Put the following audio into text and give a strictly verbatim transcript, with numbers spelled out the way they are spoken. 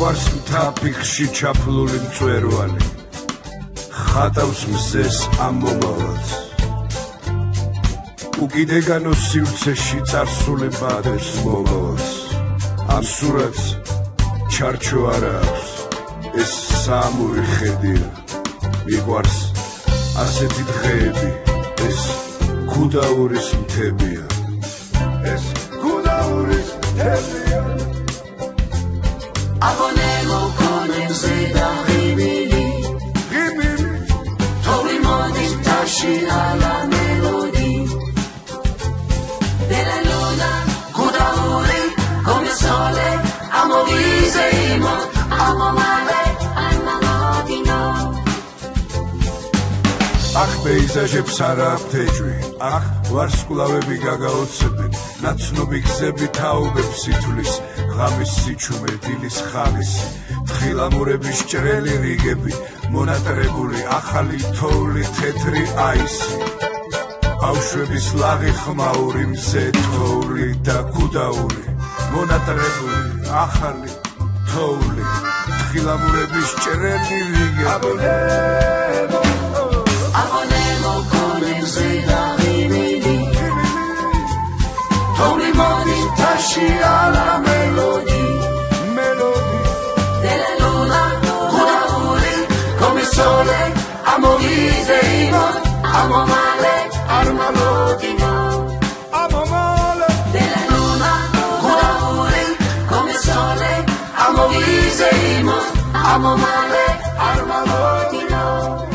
მიყვარს მთაფიქში ჩაფლული მწვერვალი ხატავს მზეს ამ მომავალს უკიდეგანო სივრცეში წარსული ბადებს მომავალს ამ სურათს ჩარჩო არ აქვს ეს სამური ხედია მიყვარს ასეთი დღეები ეს გუდაურის მთებია ეს გუდაურის მთებია Abonemo con el Zeda Rimini Rimini Torimo di Tashi alla melodie Della luna Gudauri come sole Amo vise imo Amo male Amo lodino Ach peizaჟებს არა აქვთ ეჭვი Ach ვარსკვლავები გაგაოცებენ ნაცნობი გზები თაობებს ითვლის ღამის სიჩუმე დილის ხალისი თხილამურების ჭრელი რიგები მონატრებული ახალი თოვლი თეთრი აისი ბავშვების ლაღი ხმაური მზე თოვლი და გუდაური მონატრებული ახალი თოვლი თხილამურების ჭრელი რიგები Abonemo con el Zeda Rimini Torimo di Tashi alla melodie melodie Della luna Gudauri come sole Amo vise imo Amo male Arma lodino Amo male Della luna Gudauri come sole Amo vise imo Amo male Arma lodino